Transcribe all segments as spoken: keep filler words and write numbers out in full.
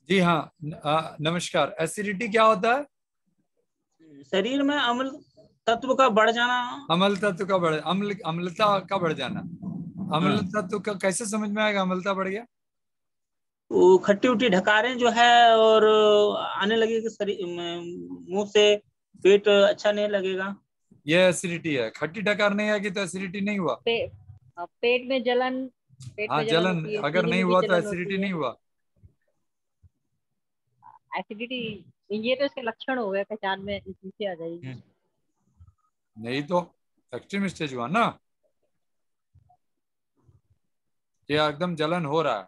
जी हाँ। आ, नमस्कार। एसिडिटी क्या होता है? शरीर में अम्ल तत्व का बढ़ जाना। अम्ल तत्व का बढ़ अम्ल अम्लता का बढ़ जाना। हाँ, अम्ल तत्व का कैसे समझ में आएगा अम्लता बढ़ गया? वो खट्टी उट्टी ढकारें जो है और आने लगेगी शरीर में, मुंह से पेट अच्छा नहीं लगेगा। ये एसिडिटी है। खट्टी डकार नहीं आएगी तो एसिडिटी नहीं हुआ। पे, अ, पेट में जलन पेट हाँ, में जलन जलन होती है, अगर सीने नहीं में भी हुआ तो जलन एसिडिटी होती है। नहीं हुआ। एसिडिटी, ये तो इसके लक्षण हो गए, पहचान में इसी से आ जाएगी। नहीं तो एक्सट्रीम स्टेज हुआ ना। ये एकदम जलन हो रहा है।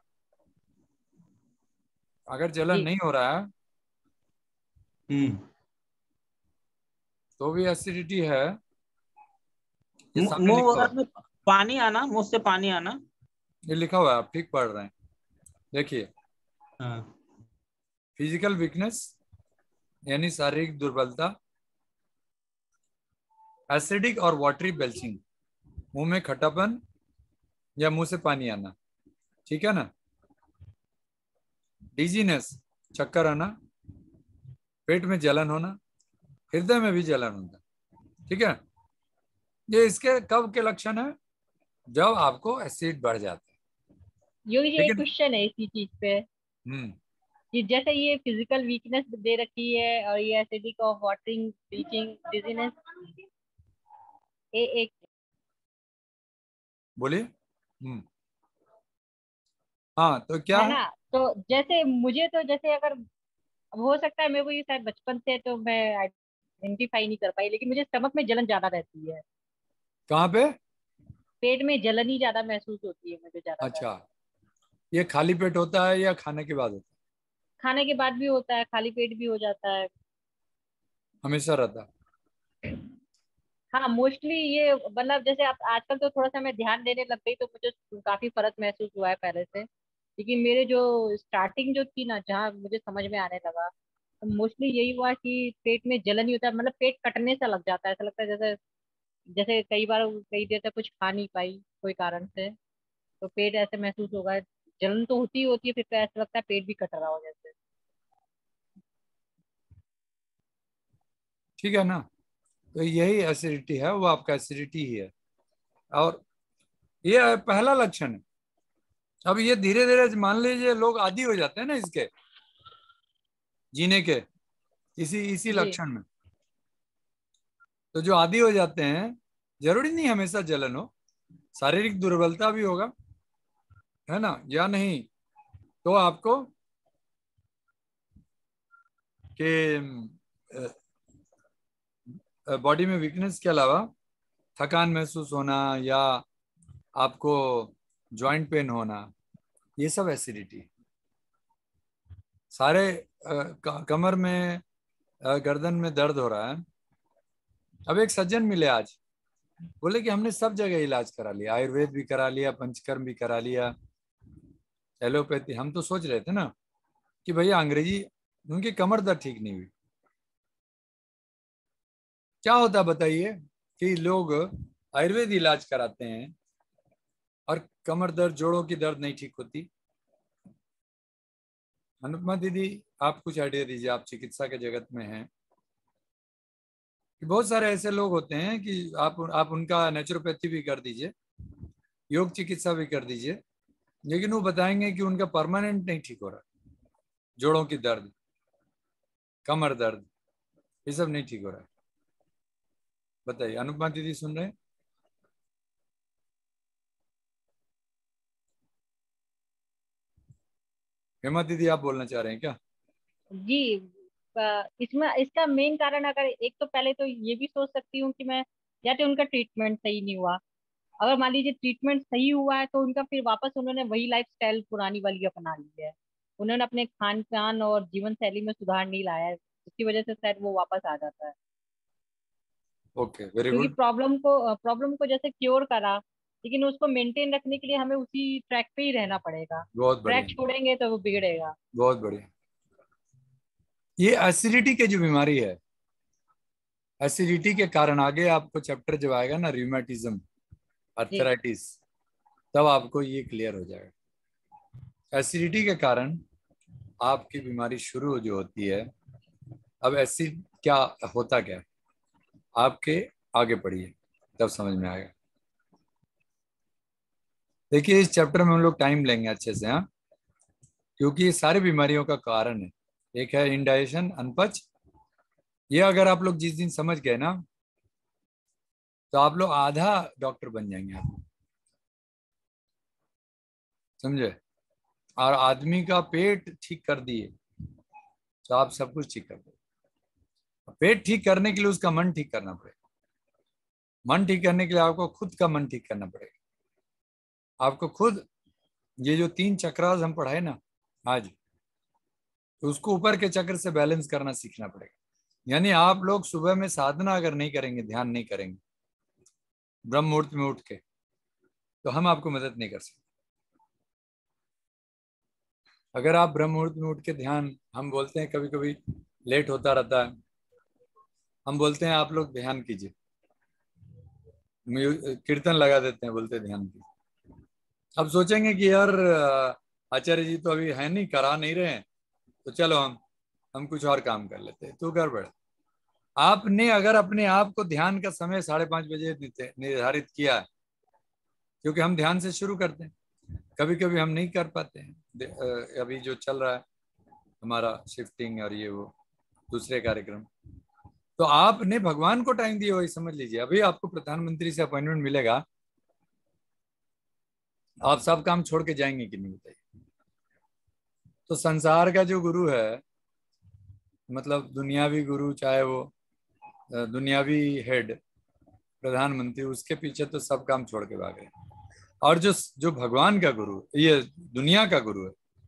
अगर जलन जी नहीं हो रहा है हम्म तो भी एसिडिटी है। ये मु- सामने मुंह लिखा हुआ है। वगैरह में पानी आना, मुंह से पानी आना। ये लिखा हुआ है, आप ठीक पढ़ रहे हैं। देखिए, हाँ। फिजिकल वीकनेस यानी शारीरिक दुर्बलता, एसिडिक और वाटरी बेल्चिंग, मुंह में खट्टापन या मुंह से पानी आना, ठीक है ना। डिजीनेस, चक्कर आना, पेट में जलन होना, हृदय में भी जलन होना, ठीक है। ये इसके कब के लक्षण है? जब आपको एसिड बढ़ जाता है। योगी जी, एक लेकिन क्वेश्चन है इसी चीज पे हम्म कि जैसे ये फिजिकल वीकनेस दे रखी है और ये acidic of watering bleaching dizziness, ये एक बोलिए। हम्म हाँ, तो क्या है है? ना। तो जैसे मुझे तो जैसे अगर, अब हो सकता है मेरे को ये शायद बचपन से तो मैं आइडेंटिफाई नहीं कर पाई, लेकिन मुझे स्टमक में जलन ज्यादा रहती है। कहाँ पे? पेट में जलन ही ज्यादा महसूस होती है मुझे ज्यादातर। अच्छा, ये खाली पेट होता है या खाने के बाद होता है? खाने के बाद भी होता है, खाली पेट भी हो जाता है। हमेशा रहता है? हाँ, मोस्टली ये मतलब जैसे आप आजकल तो थोड़ा सा मैं ध्यान देने लग गई तो मुझे काफी फर्क महसूस हुआ है पहले से। लेकिन मेरे जो स्टार्टिंग जो थी ना, जहाँ मुझे समझ में आने लगा, तो मोस्टली यही हुआ कि पेट में जलन ही होता है, मतलब पेट कटने सा लग जाता है। ऐसा लगता है जैसे जैसे कई बार कई देर तक कुछ खा नहीं पाई कोई कारण से, तो पेट ऐसे महसूस होगा। जलन तो होती ही होती है, फिर तो ऐसा लगता है पेट भी कट रहा हो जैसे। ठीक है ना। तो यही एसिडिटी है, वो आपका एसिडिटी ही है। और ये है पहला लक्षण है। अब ये धीरे धीरे मान लीजिए लोग आदी हो जाते हैं ना इसके जीने के, इसी इसी जी लक्षण में। तो जो आदी हो जाते हैं, जरूरी नहीं हमेशा जलन हो, शारीरिक दुर्बलता भी होगा, है ना, या नहीं। तो आपको कि बॉडी में वीकनेस के अलावा थकान महसूस होना या आपको जॉइंट पेन होना, ये सब एसिडिटी। सारे अ, क- कमर में, अ, गर्दन में दर्द हो रहा है। अब एक सज्जन मिले आज, बोले कि हमने सब जगह इलाज करा लिया, आयुर्वेद भी करा लिया, पंचकर्म भी करा लिया, एलोपैथी। हम तो सोच रहे थे ना कि भैया अंग्रेजी, उनकी कमर दर्द ठीक नहीं हुई। क्या होता है बताइए कि लोग आयुर्वेद इलाज कराते हैं और कमर दर्द, जोड़ों की दर्द नहीं ठीक होती। अनुपमा दीदी, आप कुछ आइडिया दीजिए, आप चिकित्सा के जगत में हैं, कि बहुत सारे ऐसे लोग होते हैं कि आप आप उनका नेचुरोपैथी भी कर दीजिए, योग चिकित्सा भी कर दीजिए, लेकिन वो बताएंगे कि उनका परमानेंट नहीं ठीक हो रहा। जोड़ों की दर्द, कमर दर्द, ये सब नहीं ठीक हो रहा है। बताइए अनुपमा दीदी, सुन रहे हैं? हेमा दीदी, आप बोलना चाह रहे हैं क्या? जी। अ, इसमें इसका मेन कारण, अगर एक तो पहले तो ये भी सोच सकती हूँ कि मैं, या तो उनका ट्रीटमेंट सही नहीं हुआ। अगर मान लीजिए ट्रीटमेंट सही हुआ है तो उनका फिर वापस उन्होंने वही लाइफ स्टाइल पुरानी वाली अपना ली है। उन्होंने अपने खान पान और जीवन शैली में सुधार नहीं लाया है, जिसकी वजह से शायद वो वापस आ जाता है। ओके, वेरी क्योंकि गुड। प्रॉब्लम को प्रॉब्लम को जैसे क्योर करा, लेकिन उसको मेंटेन रखने के लिए हमें उसी ट्रैक पे ही रहना पड़ेगा। बहुत ट्रैक बढ़िया, छोड़ेंगे तो वो बिगड़ेगा। बहुत बढ़िया। ये एसिडिटी की जो बीमारी है, एसिडिटी के कारण आगे आपको चैप्टर जब आएगा ना, रियूमेटिज्म, जी अर्थराइटिस, तब आपको ये क्लियर हो जाएगा। एसिडिटी के कारण आपकी बीमारी शुरू जो होती है, अब ऐसी क्या होता क्या है, आपके आगे पढ़िए तब समझ में आएगा। देखिए इस चैप्टर में हम लोग टाइम लेंगे अच्छे से, हाँ, क्योंकि ये सारी बीमारियों का कारण है। एक है इंडाइजेशन, अनपच। ये अगर आप लोग जिस दिन समझ गए ना, तो आप लोग आधा डॉक्टर बन जाएंगे आप, समझे। और आदमी का पेट ठीक कर दिए तो आप सब कुछ ठीक कर दो। पेट ठीक करने के लिए उसका मन ठीक करना पड़ेगा। मन ठीक करने के लिए आपको खुद का मन ठीक करना पड़ेगा। आपको खुद ये जो तीन चक्रास हम पढ़ाए ना आज, तो उसको ऊपर के चक्र से बैलेंस करना सीखना पड़ेगा। यानी आप लोग सुबह में साधना अगर नहीं करेंगे, ध्यान नहीं करेंगे ब्रह्म मुहूर्त में उठ के, तो हम आपको मदद नहीं कर सकते। अगर आप ब्रह्म मुहूर्त में उठ के ध्यान, हम बोलते हैं कभी कभी लेट होता रहता है, हम बोलते हैं आप लोग ध्यान कीजिए, कीर्तन लगा देते हैं, बोलते ध्यान कीजिए। अब सोचेंगे कि यार आचार्य जी तो अभी है नहीं, करा नहीं रहे हैं, तो चलो हम हम कुछ और काम कर लेते हैं। तो गड़बड़। आपने अगर अपने आप को ध्यान का समय साढ़े पाँच बजे निर्धारित किया है, क्योंकि हम ध्यान से शुरू करते हैं, कभी कभी हम नहीं कर पाते हैं। अभी जो चल रहा है हमारा शिफ्टिंग और ये वो दूसरे कार्यक्रम, तो आपने भगवान को टाइम दिया वही समझ लीजिए। अभी आपको प्रधानमंत्री से अपॉइंटमेंट मिलेगा, आप सब काम छोड़ के जाएंगे कि नहीं बताइए। तो संसार का जो गुरु है, मतलब दुनियावी गुरु, चाहे वो दुनियावी हेड प्रधानमंत्री, उसके पीछे तो सब काम छोड़ के भाग रहे हैं। और जो जो भगवान का गुरु, ये दुनिया का गुरु है,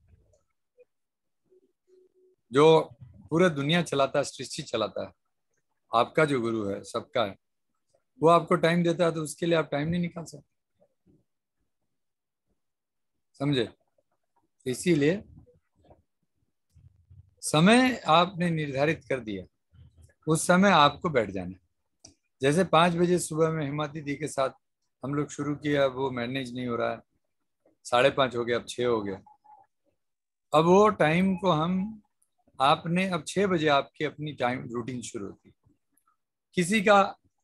जो पूरा दुनिया चलाता है, सृष्टि चलाता है, आपका जो गुरु है सबका है, वो आपको टाइम देता है, तो उसके लिए आप टाइम नहीं निकाल सकते, समझे। इसीलिए समय आपने निर्धारित कर दिया, उस समय आपको बैठ जाना। जैसे पाँच बजे सुबह में हिमा दीदी के साथ हम लोग शुरू किया, वो मैनेज नहीं हो रहा है, साढ़े पाँच हो गया, अब छः हो गया। अब वो टाइम को हम, आपने अब छः बजे आपकी अपनी टाइम रूटीन शुरू होती। किसी का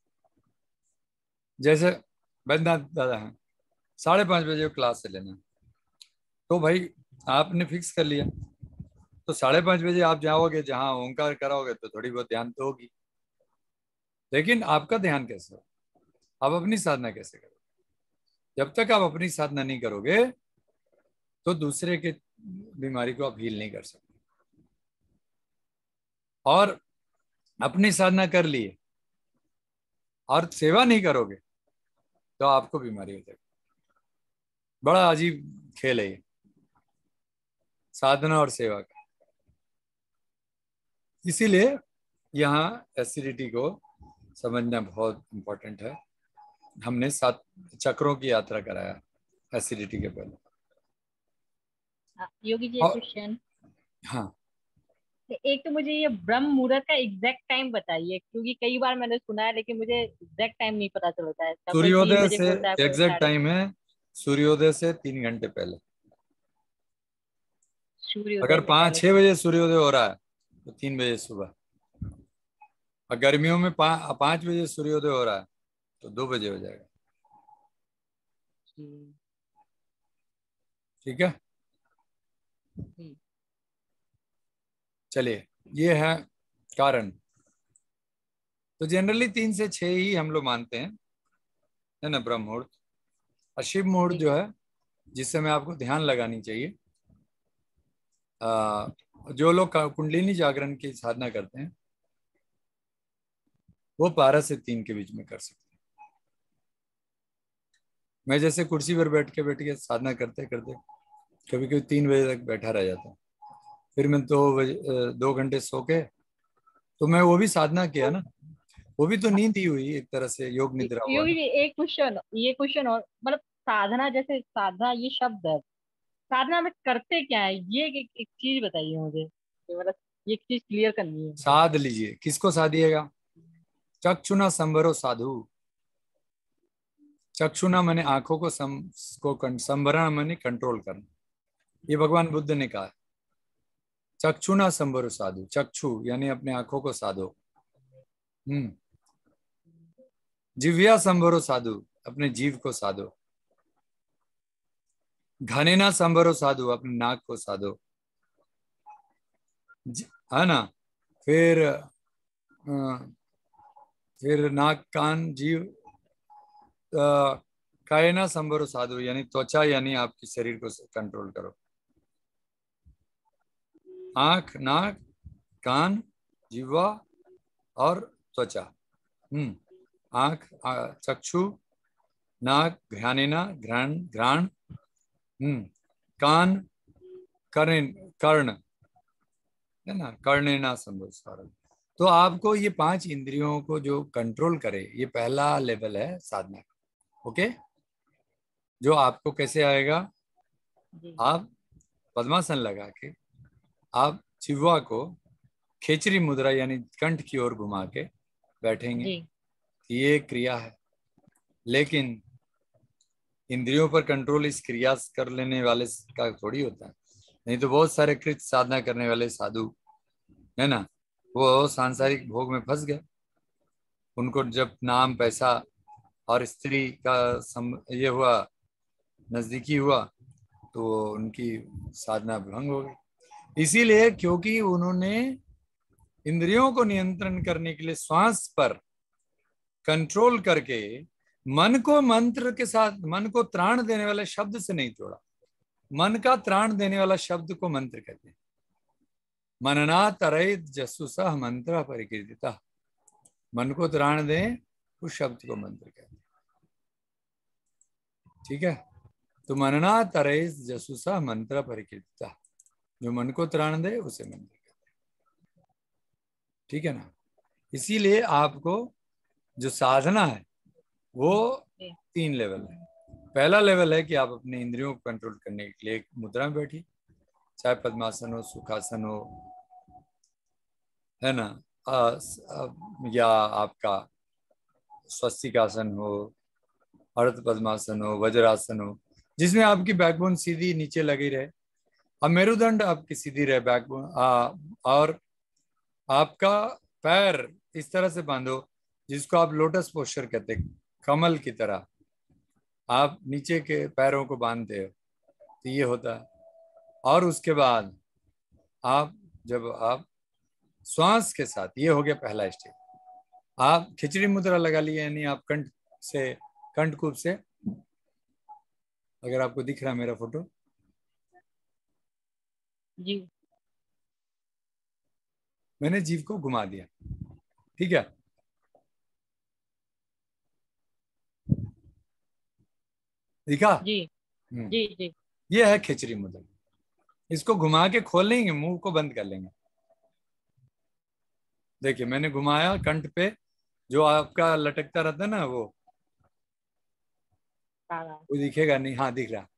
जैसे बैद्यनाथ दादा हैं, साढ़े पाँच बजे क्लास से लेना, तो भाई आपने फिक्स कर लिया, तो साढ़े पाँच बजे आप जाओगे, जहाँ ओंकार कराओगे तो थोड़ी बहुत ध्यान तो होगी। लेकिन आपका ध्यान कैसे हो, आप अपनी साधना कैसे करोगे? जब तक आप अपनी साधना नहीं करोगे तो दूसरे के बीमारी को आप हील नहीं कर सकते। और अपनी साधना कर लिए और सेवा नहीं करोगे तो आपको बीमारी हो जाएगी। बड़ा अजीब खेल है ये साधना और सेवा का। इसीलिए यहाँ एसिडिटी को समझना बहुत इम्पोर्टेंट है। हमने सात चक्रों की यात्रा कराया एसिडिटी के पहले। योगी जी और क्वेश्चन, हाँ, एक तो मुझे ये ब्रह्म मुहूर्त का एग्जैक्ट टाइम बताइए, क्योंकि कई बार मैंने सुना है लेकिन मुझे एग्जैक्ट टाइम नहीं पता चलता है। कोई तीन सूर्योदय बजे से बोलता है, कोई एग्जैक्ट साढ़े टाइम है सूर्योदय से तीन घंटे पहले। सूर्योदय अगर से पाँच पहले। छह बजे सूर्योदय हो रहा है तो तीन बजे सुबह। और गर्मियों में पा, पाँच बजे सूर्योदय हो रहा है तो दो बजे हो जाएगा। ठीक है, चलिए, ये है कारण। तो जनरली तीन से छह ही हम लोग मानते हैं, है ना, ब्रह्म मुहूर्त। और शिव मुहूर्त जो है, जिस समय आपको ध्यान लगानी चाहिए, आ, जो लोग कुंडलिनी जागरण की साधना करते हैं वो बारह से तीन के बीच में कर सकते हैं। मैं जैसे कुर्सी पर बैठ के बैठ के साधना करते करते कभी कभी तीन बजे तक बैठा रह जाता हूँ, फिर मैं दो बजे दो घंटे सो के, तो मैं वो भी साधना किया ना, वो भी तो नींद ही हुई एक तरह से, योग निद्रा हुआ योगी ना। जी एक क्वेश्चन, ये क्वेश्चन और मतलब साधना, जैसे साधना ये शब्द है, साधना में करते क्या है, ये एक, एक चीज बताइए मुझे, ये मतलब ये एक चीज क्लियर करनी है। साध लीजिए, किसको साधिएगा? चक्षुना संवरो साधु। चक्षुना मैंने आंखों को सम को संवरण मैंने कंट्रोल करना, ये भगवान बुद्ध ने कहा है। चक्षुना संबरो साधु, चक्षु यानी अपने आंखों को साधो। हम्म जिव्या संबरो साधु, अपने जीव को साधो। घनेना संबरो साधु, अपने नाक को साधो, है ना। फिर आ, फिर नाक कान जीव कायना संबरो साधु, यानी त्वचा यानी आपकी शरीर को कंट्रोल करो। आंख, नाक, कान, जीवा और त्वचा। हम्म आंख, चक्षु, नाक घ्राणेना, घ्राण घ्राण, हम्म कान, कर्ण कर्ण, है ना, कर्णेना संबरो। तो आपको ये पांच इंद्रियों को जो कंट्रोल करे, ये पहला लेवल है साधना का। ओके, जो आपको कैसे आएगा, आप पद्मासन लगा के आप जिह्वा को खेचरी मुद्रा यानी कंठ की ओर घुमा के बैठेंगे। ये क्रिया है, लेकिन इंद्रियों पर कंट्रोल इस क्रिया कर लेने वाले का थोड़ी होता है। नहीं तो बहुत सारे कृत साधना करने वाले साधु है ना, वो सांसारिक भोग में फंस गए। उनको जब नाम, पैसा और स्त्री का सम ये हुआ, नजदीकी हुआ, तो उनकी साधना भंग हो गई। इसीलिए क्योंकि उन्होंने इंद्रियों को नियंत्रण करने के लिए श्वास पर कंट्रोल करके मन को मंत्र के साथ, मन को त्राण देने वाले शब्द से नहीं जोड़ा। मन का त्राण देने वाला शब्द को मंत्र कहते हैं। मनना तरैत जसु सह मंत्र परिकीर्तिता, मन को त्राण दे उस शब्द को मंत्र कहते हैं। ठीक है, तो मनना तरैत जसु सह मंत्र परिकीर्तिता, जो मन को त्राण दे उसे मंत्र कहते हैं। ठीक है ना। इसीलिए आपको जो साधना है वो तीन लेवल है। पहला लेवल है कि आप अपने इंद्रियों को कंट्रोल करने के लिए एक मुद्रा में बैठिए, चाहे पद्मासन हो, सुखासन हो, है ना, आ, आ, या आपका स्वस्तिकासन हो, अर्ध पद्मासन हो, वज्रासन हो, जिसमें आपकी बैकबोन सीधी नीचे लगी रहे। अब मेरुदंड आपकी सीधी रहे, बैकबोन, और आपका पैर इस तरह से बांधो जिसको आप लोटस पोस्चर कहते हैं, कमल की तरह आप नीचे के पैरों को बांधते हो, तो ये होता है। और उसके बाद आप जब आप श्वास के साथ, ये हो गया पहला स्टेप, आप खिचड़ी मुद्रा लगा लिए, यानी आप कंठ से, कंठकूप से, अगर आपको दिख रहा है मेरा फोटो जी, मैंने जीव को घुमा दिया। ठीक है, दिखा? जी जी जी। ये है खिचड़ी मुद्रा। इसको घुमा के खोल लेंगे, मुंह को बंद कर लेंगे। देखिए मैंने घुमाया कंठ पे, जो आपका लटकता रहता है ना, वो वो दिखेगा नहीं। हाँ दिख रहा।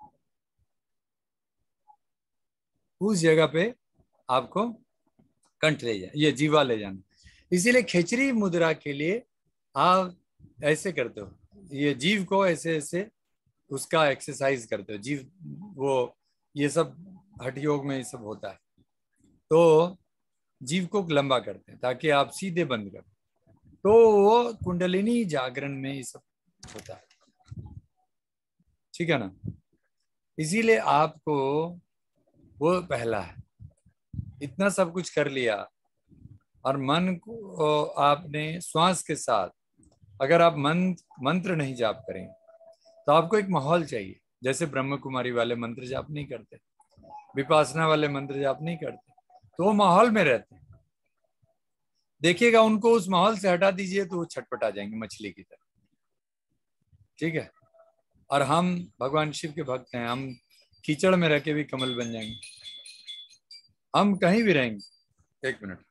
उस जगह पे आपको कंठ ले जाए, ये जीवा ले जाना। इसीलिए खिचड़ी मुद्रा के लिए आप ऐसे करते हो, ये जीव को ऐसे ऐसे उसका एक्सरसाइज करते हो। जीव वो ये सब हठ योग में ये सब होता है, तो जीव को लंबा करते हैं ताकि आप सीधे बंद करो, तो वो कुंडलिनी जागरण में ये सब होता है। ठीक है ना। इसीलिए आपको वो पहला है, इतना सब कुछ कर लिया, और मन को आपने श्वास के साथ, अगर आप मंत्र मंत्र नहीं जाप करें तो आपको एक माहौल चाहिए। जैसे ब्रह्म कुमारी वाले मंत्र जाप नहीं करते, विपासना वाले मंत्र जाप नहीं करते, तो वो माहौल में रहते हैं। देखिएगा उनको उस माहौल से हटा दीजिए तो वो छटपटा जाएंगे मछली की तरह। ठीक है, और हम भगवान शिव के भक्त हैं, हम कीचड़ में रह के भी कमल बन जाएंगे, हम कहीं भी रहेंगे। एक मिनट,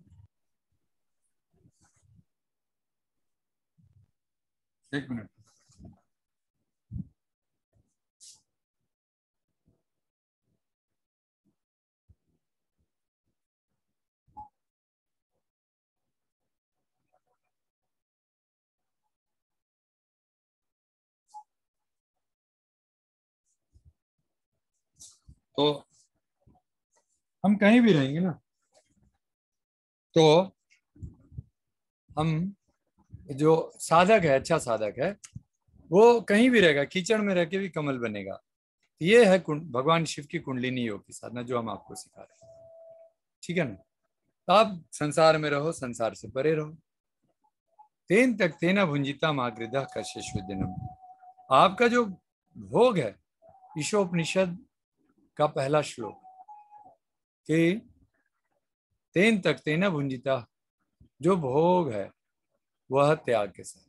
एक मिनट। तो हम कहीं भी रहेंगे ना, तो हम जो साधक है, अच्छा साधक है, वो कहीं भी रहेगा, कीचड़ में रह के भी कमल बनेगा। ये है भगवान शिव की कुंडलिनी योग की साधना जो हम आपको सिखा रहे हैं, ठीक है ना। तो आप संसार में रहो, संसार से परे रहो। तेन तक तेना भुंजिता मागृदा कश्यश्वदिनम। आपका जो भोग है, ईशोपनिषद का पहला श्लोक कि तेन तक तेना भुंजिता, जो भोग है वह त्याग के साथ,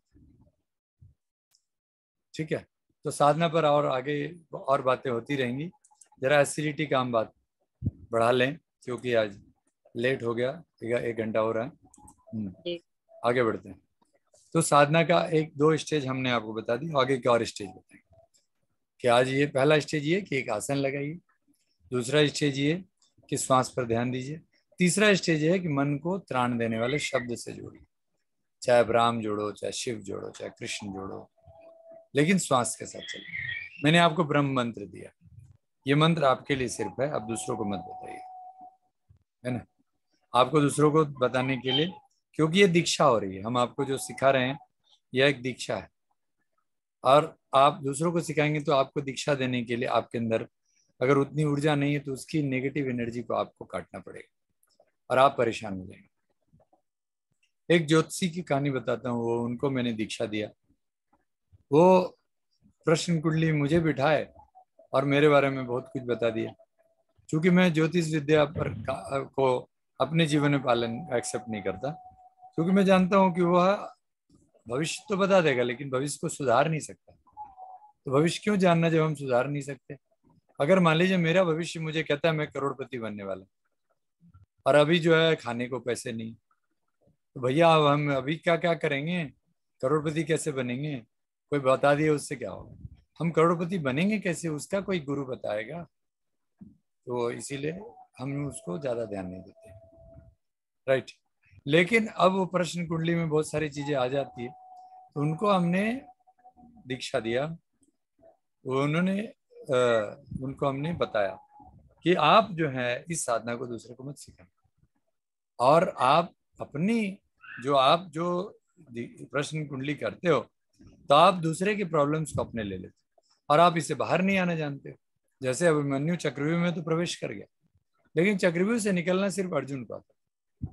ठीक है। तो साधना पर और आगे और बातें होती रहेंगी। जरा एसिडिटी का हम बात बढ़ा लें क्योंकि आज लेट हो गया, एक घंटा हो रहा है। आगे बढ़ते हैं। तो साधना का एक दो स्टेज हमने आपको बता दी, आगे के और स्टेज बताएंगे कि आज ये पहला स्टेज ये कि एक आसन लगाइए, दूसरा स्टेज ये कि श्वास पर ध्यान दीजिए, तीसरा स्टेज है कि मन को त्राण देने वाले शब्द से जोड़िए, चाहे राम जोड़ो, चाहे शिव जोड़ो, चाहे कृष्ण जोड़ो, लेकिन श्वास के साथ चलिए। मैंने आपको ब्रह्म मंत्र दिया, ये मंत्र आपके लिए सिर्फ है, अब दूसरों को मत बताइए, है ना। आपको दूसरों को बताने के लिए, क्योंकि ये दीक्षा हो रही है, हम आपको जो सिखा रहे हैं यह एक दीक्षा है, और आप दूसरों को सिखाएंगे तो आपको दीक्षा देने के लिए आपके अंदर अगर उतनी ऊर्जा नहीं है तो उसकी नेगेटिव एनर्जी को आपको काटना पड़ेगा और आप परेशान हो जाएंगे। एक ज्योतिषी की कहानी बताता हूँ, वो उनको मैंने दीक्षा दिया, वो प्रश्न कुंडली मुझे बिठाए और मेरे बारे में बहुत कुछ बता दिया। क्योंकि मैं ज्योतिष विद्या पर को अपने जीवन में पालन एक्सेप्ट नहीं करता, क्योंकि मैं जानता हूँ कि वह भविष्य तो बता देगा लेकिन भविष्य को सुधार नहीं सकता। तो भविष्य क्यों जानना जब हम सुधार नहीं सकते। अगर मान लीजिए मेरा भविष्य मुझे कहता है मैं करोड़पति बनने वाला और अभी जो है खाने को पैसे नहीं, तो भैया अब हम अभी क्या क्या करेंगे, करोड़पति कैसे बनेंगे, कोई बता दिए उससे क्या होगा, हम करोड़पति बनेंगे कैसे, उसका कोई गुरु बताएगा। तो इसीलिए हम उसको ज्यादा ध्यान नहीं देते, राइट। लेकिन अब वो प्रश्न कुंडली में बहुत सारी चीजें आ जाती है, तो उनको हमने दीक्षा दिया, उन्होंने आ, उनको हमने बताया कि आप जो है इस साधना को दूसरे को मत सिखाएं, और आप अपनी जो आप जो प्रश्न कुंडली करते हो तो आप दूसरे की प्रॉब्लम्स को अपने ले लेते और आप इसे बाहर नहीं आना जानते हो। जैसे अभिमन्यु चक्रव्यूह में तो प्रवेश कर गया, लेकिन चक्रव्यूह से निकलना सिर्फ अर्जुन को आता।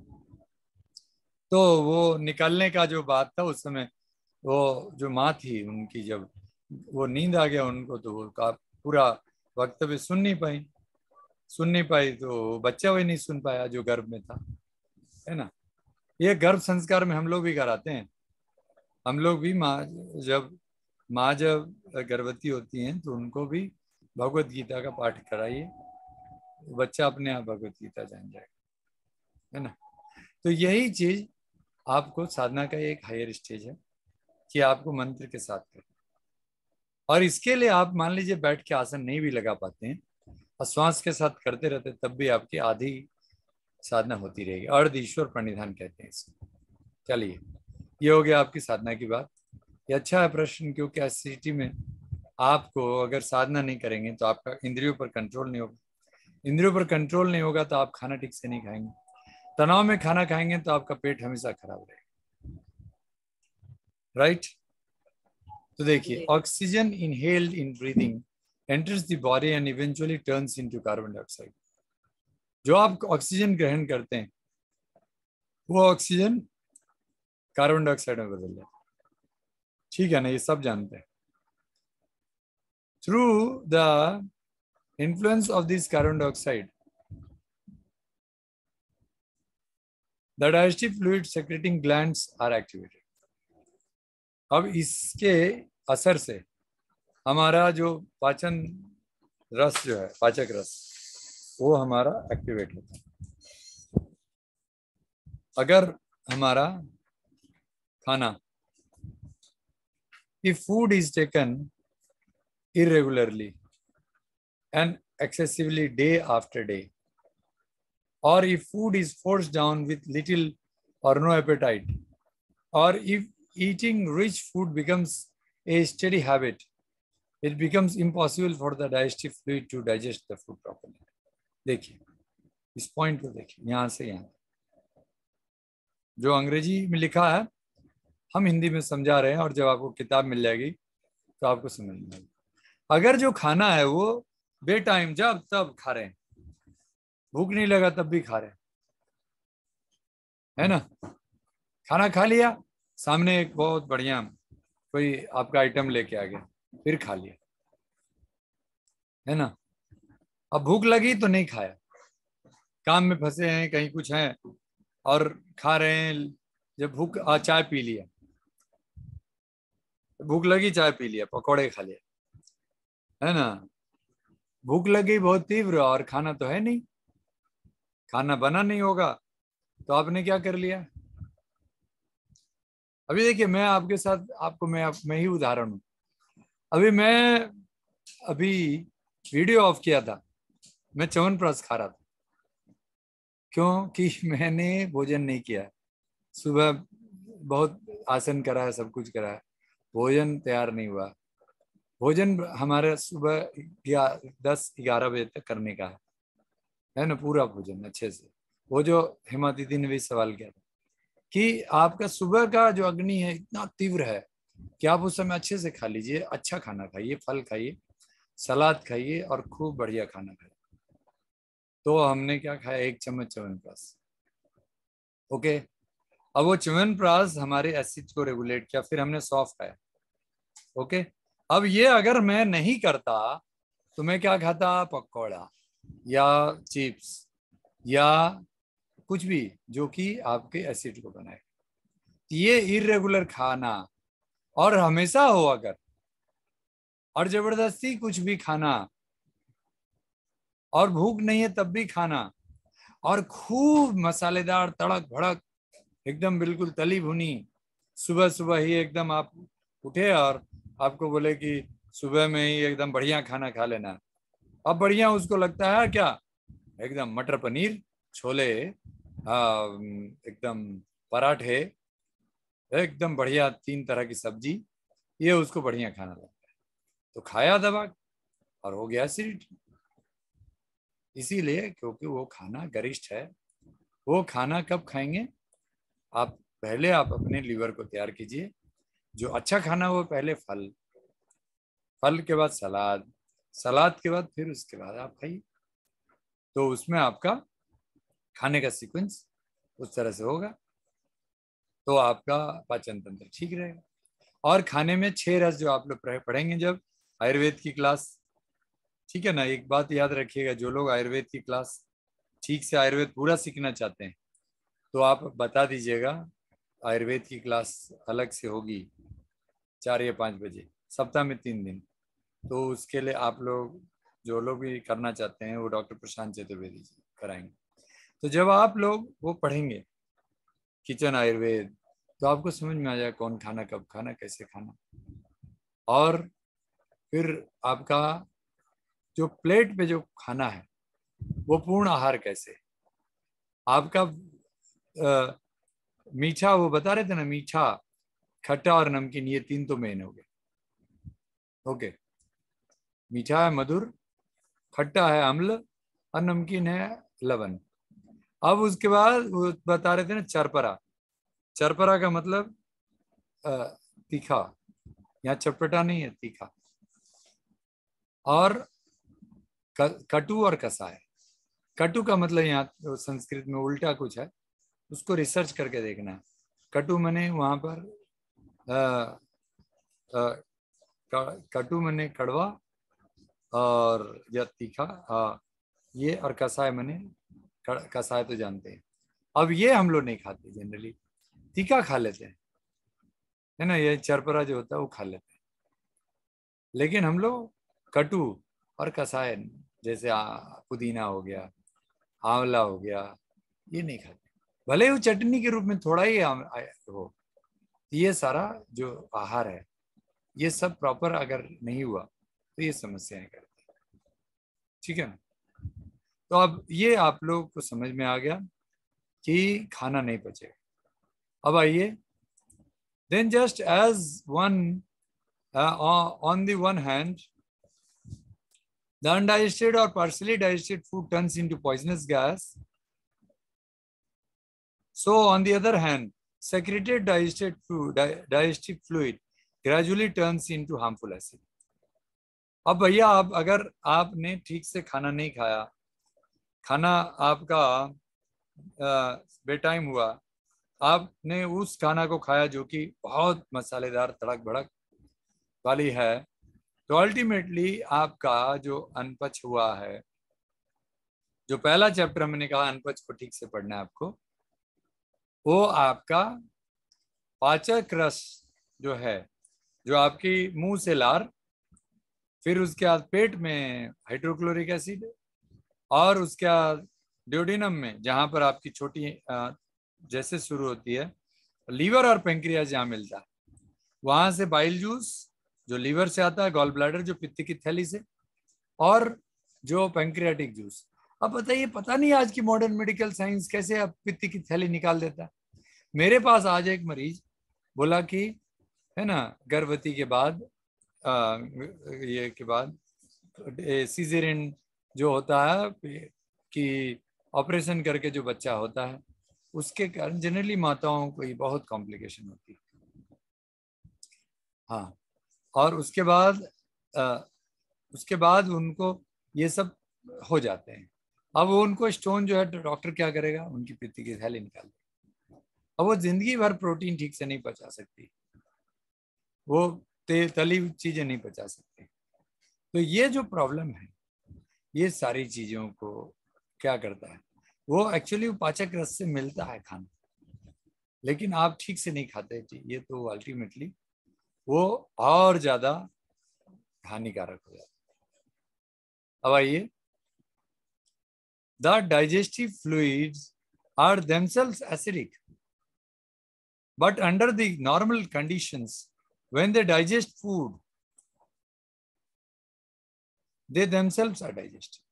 तो वो निकलने का जो बात था उस समय, वो जो माँ थी उनकी जब वो नींद आ गया उनको, तो वो का पूरा वक्तव्य सुन नहीं पाई सुन नहीं पाई तो बच्चा वही नहीं सुन पाया जो गर्भ में था, है ना। ये गर्भ संस्कार में हम लोग भी कराते हैं। हम लोग भी माँ जब माँ जब गर्भवती होती हैं तो उनको भी भगवत गीता का पाठ कराइए, बच्चा अपने आप भगवत गीता जान जाएगा, है ना। तो यही चीज आपको साधना का एक हायर स्टेज है कि आपको मंत्र के साथ करना, और इसके लिए आप मान लीजिए बैठ के आसन नहीं भी लगा पाते हैं और श्वास के साथ करते रहते, तब भी आपकी आधी साधना होती रहेगी। अर्ध ईश्वर प्रणिधान कहते हैं इसको। चलिए, ये हो गया आपकी साधना की बात। ये अच्छा है प्रश्न, क्योंकि एसिडिटी में आपको अगर साधना नहीं करेंगे तो आपका इंद्रियों पर कंट्रोल नहीं होगा, इंद्रियों पर कंट्रोल नहीं होगा तो आप खाना ठीक से नहीं खाएंगे, तनाव में खाना खाएंगे तो आपका पेट हमेशा खराब रहेगा, राइट। तो देखिए, oxygen inhaled in breathing enters the body and eventually turns into carbon dioxide। जो आप ऑक्सीजन ग्रहण करते हैं वो ऑक्सीजन कार्बन डाइऑक्साइड में बदल जाता है, ठीक है ना, ये सब जानते हैं। Through the influence of this carbon dioxide the digestive fluid secreting glands are activated. अब इसके असर से हमारा जो पाचन रस जो है, पाचक रस, वो हमारा एक्टिवेट होता है। अगर हमारा खाना, if food is taken irregularly and excessively day after day, or if food is forced down with little or no appetite, or if eating rich food becomes a steady habit, it becomes impossible for the digestive fluid to digest the food properly। देखिए, इस point को देखिए, यहाँ से यहाँ जो अंग्रेजी में लिखा है हम हिंदी में समझा रहे हैं, और जब आपको किताब मिल जाएगी तो आपको समझ में आएगी। अगर जो खाना है वो बे टाइम जब तब खा रहे हैं, भूख नहीं लगा तब भी खा रहे हैं, है ना, खाना खा लिया, सामने एक बहुत बढ़िया कोई आपका आइटम लेके आ गया, फिर खा लिया, है ना, अब भूख लगी तो नहीं खाया, काम में फंसे हैं कहीं कुछ हैं और खा रहे हैं, जब भूख आ, चाय पी लिया, भूख लगी चाय पी लिया, पकौड़े खा लिया, है ना, भूख लगी बहुत तीव्र और खाना तो है नहीं, खाना बना नहीं होगा, तो आपने क्या कर लिया। अभी देखिए मैं आपके साथ आपको मैं मैं ही उदाहरण हूं। अभी मैं अभी वीडियो ऑफ किया था, मैं च्यवनप्राश खा रहा था, क्योंकि मैंने भोजन नहीं किया, सुबह बहुत आसन करा है, सब कुछ करा है, भोजन तैयार नहीं हुआ। भोजन हमारे सुबह दस ग्यारह बजे तक करने का है, है ना, पूरा भोजन अच्छे से। वो जो हेमा दीदी ने भी सवाल किया था कि आपका सुबह का जो अग्नि है इतना तीव्र है कि आप उस समय अच्छे से खा लीजिए, अच्छा खाना खाइए, फल खाइए, सलाद खाइए और खूब बढ़िया खाना खाइए। तो हमने क्या खाया, एक चम्मच च्यवनप्राश। ओके, अब वो च्यवनप्राश हमारे एसिड को रेगुलेट किया, फिर हमने सौंफ खाया। ओके, अब ये अगर मैं नहीं करता तो मैं क्या खाता, पकौड़ा या चिप्स या कुछ भी जो कि आपके एसिड को बनाए। ये इरेगुलर खाना और हमेशा हो अगर, और जबरदस्ती कुछ भी खाना, और भूख नहीं है तब भी खाना, और खूब मसालेदार तड़क भड़क एकदम बिल्कुल तली भुनी, सुबह सुबह ही एकदम आप उठे और आपको बोले कि सुबह में ही एकदम बढ़िया खाना खा लेना। अब बढ़िया उसको लगता है क्या, एकदम मटर पनीर, छोले, एकदम पराठे, एकदम बढ़िया तीन तरह की सब्जी, ये उसको बढ़िया खाना लगता है, तो खाया दबा और हो गया एसिडिटी। इसीलिए क्योंकि वो खाना गरिष्ठ है। वो खाना कब खाएंगे आप, पहले आप अपने लीवर को तैयार कीजिए, जो अच्छा खाना वो पहले फल, फल के बाद सलाद, सलाद के बाद फिर उसके बाद आप खाइए। तो उसमें आपका खाने का सीक्वेंस उस तरह से होगा, तो आपका पाचन तंत्र ठीक रहेगा। और खाने में छह रस जो आप लोग पढ़ेंगे जब आयुर्वेद की क्लास, ठीक है ना, एक बात याद रखिएगा, जो लोग आयुर्वेद की क्लास ठीक से आयुर्वेद पूरा सीखना चाहते हैं तो आप बता दीजिएगा, आयुर्वेद की क्लास अलग से होगी चार या पाँच बजे, सप्ताह में तीन दिन। तो उसके लिए आप लोग जो लोग भी करना चाहते हैं वो डॉक्टर प्रशांत चतुर्वेदी जी कराएंगे। तो जब आप लोग वो पढ़ेंगे किचन आयुर्वेद, तो आपको समझ में आ जाएगा कौन खाना कब खाना, कैसे खाना, और फिर आपका जो प्लेट पे जो खाना है वो पूर्ण आहार कैसे, आपका आ, मीठा, वो बता रहे थे ना, मीठा, खट्टा और नमकीन, ये तीन तो मेन हो गए। ओके, मीठा है मधुर, खट्टा है अम्ल और नमकीन है लवण। अब उसके बाद वो बता रहे थे ना चरपरा, चरपरा का मतलब तीखा, यहाँ चटपटा नहीं है, तीखा। और कटु और कसाय, कटु का मतलब यहाँ संस्कृत में उल्टा कुछ है, उसको रिसर्च करके देखना है। कटु मने वहां पर आ, आ, कटु मने कड़वा और या तीखा, आ, ये, और कसाय मने, कसाय तो जानते हैं। अब ये हम लोग नहीं खाते जनरली, तीखा खा लेते हैं, है ना, ये चरपरा जो होता है वो खा लेते हैं, लेकिन हम लोग कटु और कसाय जैसे पुदीना हो गया, आंवला हो गया, ये नहीं खाते, भले ही वो चटनी के रूप में थोड़ा ही हो। ये सारा जो आहार है ये सब प्रॉपर अगर नहीं हुआ तो ये समस्याएं करती है, ठीक है ना। तो अब ये आप लोग को समझ में आ गया कि खाना नहीं पचेगा। अब आइए, then just as one on the one hand The undigested or partially digested food turns into poisonous gas. So, on the other hand, secreted digested food, di digestive fluid gradually turns into harmful acid. अब भैया आप अगर आपने ठीक से खाना नहीं खाया, खाना आपका बेटाइम हुआ, आपने उस खाना को खाया जो कि बहुत मसालेदार तड़क भड़क वाली है, तो अल्टीमेटली आपका जो अनपच हुआ है, जो पहला चैप्टर मैंने कहा अनपच को ठीक से पढ़ना है आपको, वो आपका पाचक रस जो है, जो आपकी मुंह से लार, फिर उसके बाद पेट में हाइड्रोक्लोरिक एसिड, और उसके बाद ड्यूडेनम में जहां पर आपकी छोटी जैसे शुरू होती है, लीवर और पेंक्रियाज जहाँ मिलता है, वहां से बाइल जूस जो लीवर से आता है, गॉल ब्लैडर जो पित्त की थैली से, और जो पेंक्रियाटिक जूस। अब बताइए, पता नहीं आज की मॉडर्न मेडिकल साइंस कैसे अब पित्त की थैली निकाल देता है। मेरे पास आज एक मरीज बोला कि है ना, गर्भवती के बाद आ, ये के बाद सीजरियन जो होता है कि ऑपरेशन करके जो बच्चा होता है, उसके कारण जनरली माताओं को ये बहुत कॉम्प्लिकेशन होती है। हाँ, और उसके बाद आ, उसके बाद उनको ये सब हो जाते हैं। अब वो उनको स्टोन जो है, डॉक्टर क्या करेगा, उनकी पित्त की थैली निकाल देगा। अब वो जिंदगी भर प्रोटीन ठीक से नहीं पचा सकती, वो तेल तली चीजें नहीं पचा सकती। तो ये जो प्रॉब्लम है, ये सारी चीजों को क्या करता है, वो एक्चुअली पाचक रस से मिलता है खाना, लेकिन आप ठीक से नहीं खाते, ये तो अल्टीमेटली वो और ज्यादा हानिकारक हो जाता है। अब आइए, the digestive fluids are themselves acidic, but under the normal conditions, when they digest food, they themselves are digested.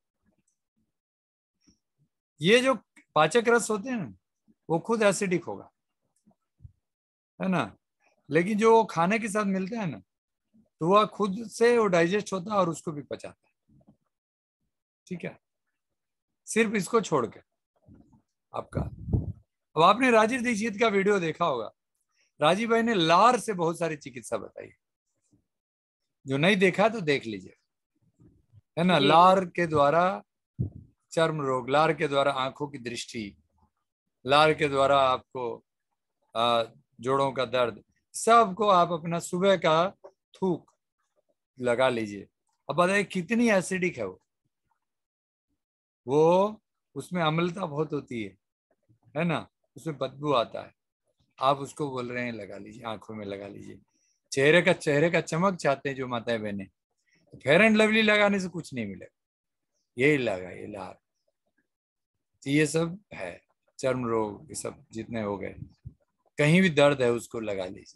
ये जो पाचक रस होते हैं ना, वो खुद एसिडिक होगा, है ना, लेकिन जो खाने के साथ मिलते हैं ना, तो वह खुद से वो डाइजेस्ट होता है और उसको भी पचाता है। ठीक है, सिर्फ इसको छोड़ के आपका। अब आपने राजीव दीक्षित का वीडियो देखा होगा, राजीव भाई ने लार से बहुत सारी चिकित्सा बताई, जो नहीं देखा तो देख लीजिए, है ना। लार के द्वारा चर्म रोग, लार के द्वारा आंखों की दृष्टि, लार के द्वारा आपको जोड़ों का दर्द, सबको आप अपना सुबह का थूक लगा लीजिए। अब बताइए कितनी एसिडिक है वो वो उसमें अम्लता बहुत होती है, है ना, उसमें बदबू आता है। आप उसको बोल रहे हैं लगा लीजिए, आंखों में लगा लीजिए। चेहरे का चेहरे का चमक चाहते हैं जो माताएं बहनें, फेयर एंड लवली लगाने से कुछ नहीं मिलेगा, यही लगा, ये लार, ये सब है, चर्म रोग ये सब जितने हो गए, कहीं भी दर्द है उसको लगा लीजिए।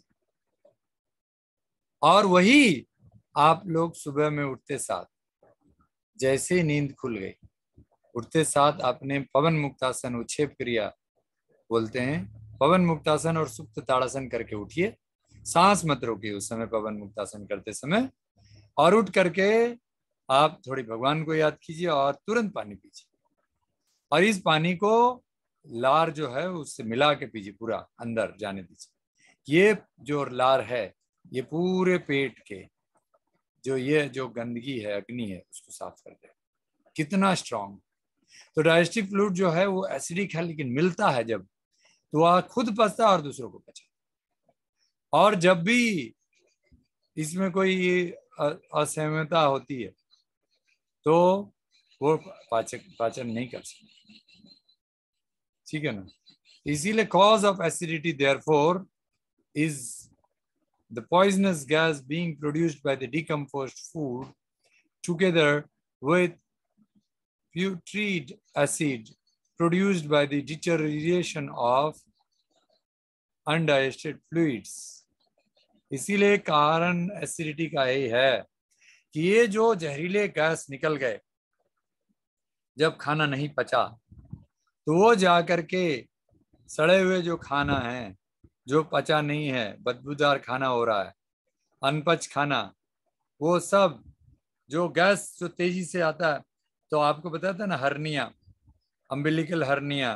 और वही आप लोग सुबह में उठते साथ, जैसे नींद खुल गई, उठते साथ आपने पवन मुक्तासन, उच्छेप क्रिया बोलते हैं, पवन मुक्तासन और सुप्त ताड़ासन करके उठिए, सांस मत रोकिए उस समय पवन मुक्तासन करते समय, और उठ करके आप थोड़ी भगवान को याद कीजिए और तुरंत पानी पीजिए, और इस पानी को लार जो है उससे मिला के पीजिए, पूरा अंदर जाने दीजिए। ये जो लार है, ये पूरे पेट के जो ये जो गंदगी है, अग्नि है, उसको साफ कर दे। कितना स्ट्रांग। तो डाइजेस्टिव फ्लूइड जो है वो एसिडिक है, लेकिन मिलता है जब, तो वह खुद पचता है और दूसरों को पचा। और जब भी इसमें कोई असहमता होती है तो वो पाचक पाचन नहीं कर सकते, ठीक है ना। इसीलिए cause of acidity therefore is the poisonous gas being produced by the decomposed food together with putrid acid produced by the deterioration of undigested fluids। इसीलिए कारण एसिडिटी का यही है कि ये जो जहरीले गैस निकल गए जब खाना नहीं पचा, तो वो जाकर के सड़े हुए जो खाना है, जो पचा नहीं है, बदबूदार खाना हो रहा है, अनपच खाना, वो सब जो गैस जो तेजी से आता है, तो आपको बताया था ना हर्निया, अम्बिलिकल हर्निया,